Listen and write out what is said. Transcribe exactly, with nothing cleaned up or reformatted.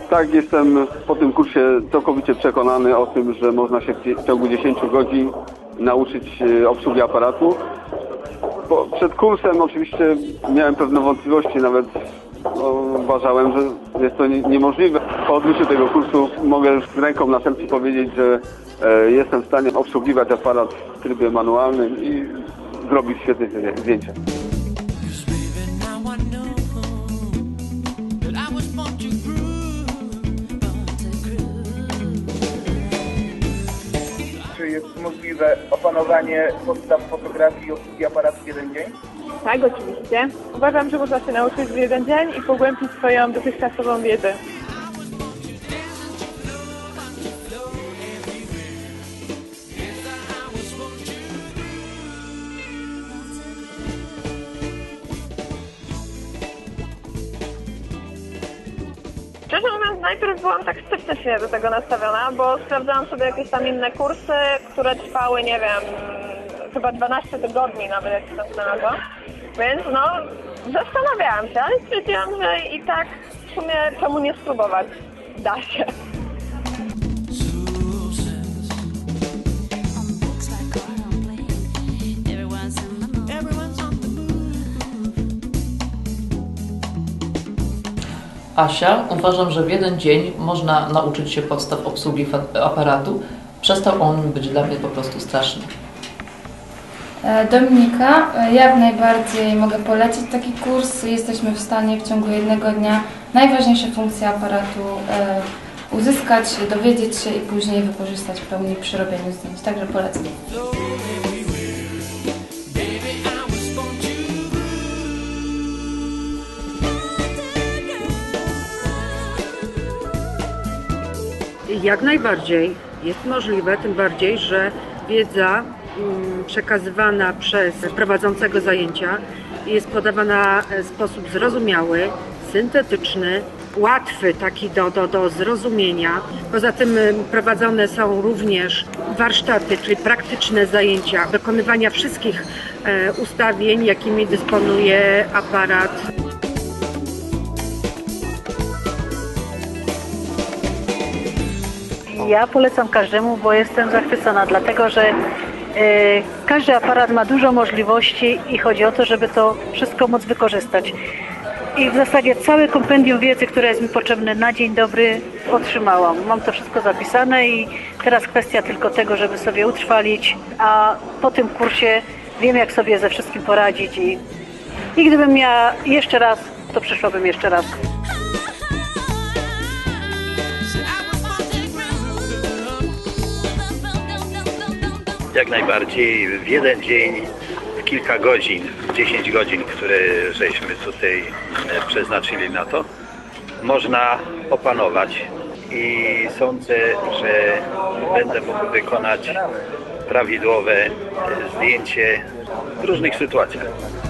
Tak, jestem po tym kursie całkowicie przekonany o tym, że można się w ciągu dziesięciu godzin nauczyć obsługi aparatu. Bo przed kursem oczywiście miałem pewne wątpliwości, nawet no, uważałem, że jest to nie, niemożliwe. Po odbyciu tego kursu mogę już ręką na sercu powiedzieć, że e, jestem w stanie obsługiwać aparat w trybie manualnym i zrobić świetne zdjęcia. Czy jest możliwe opanowanie podstaw fotografii i obsługi aparatu w jeden dzień? Tak, oczywiście. Uważam, że można się nauczyć w jeden dzień i pogłębić swoją dotychczasową wiedzę. Szczerze mówiąc, najpierw byłam tak sceptycznie do tego nastawiona, bo sprawdzałam sobie jakieś tam inne kursy, które trwały, nie wiem, chyba dwanaście tygodni nawet, jak się tam znalazłam. Więc no, zastanawiałam się, ale stwierdziłam, że i tak w sumie czemu nie spróbować. Da się. Asia, uważam, że w jeden dzień można nauczyć się podstaw obsługi aparatu. Przestał on być dla mnie po prostu straszny. Dominika, jak najbardziej mogę polecić taki kurs. Jesteśmy w stanie w ciągu jednego dnia najważniejsze funkcje aparatu uzyskać, dowiedzieć się i później wykorzystać w pełni przy robieniu zdjęć. Także polecam. Jak najbardziej jest możliwe, tym bardziej, że wiedza przekazywana przez prowadzącego zajęcia jest podawana w sposób zrozumiały, syntetyczny, łatwy taki do, do, do zrozumienia. Poza tym prowadzone są również warsztaty, czyli praktyczne zajęcia wykonywania wszystkich ustawień, jakimi dysponuje aparat. Ja polecam każdemu, bo jestem zachwycona, dlatego że e, każdy aparat ma dużo możliwości i chodzi o to, żeby to wszystko móc wykorzystać. I w zasadzie całe kompendium wiedzy, które jest mi potrzebne na dzień dobry, otrzymałam. Mam to wszystko zapisane i teraz kwestia tylko tego, żeby sobie utrwalić, a po tym kursie wiem, jak sobie ze wszystkim poradzić i, i gdybym miała jeszcze raz, to przyszłabym jeszcze raz. Jak najbardziej w jeden dzień, w kilka godzin, dziesięć godzin, które żeśmy tutaj przeznaczyli na to, można opanować i sądzę, że będę mógł wykonać prawidłowe zdjęcie w różnych sytuacjach.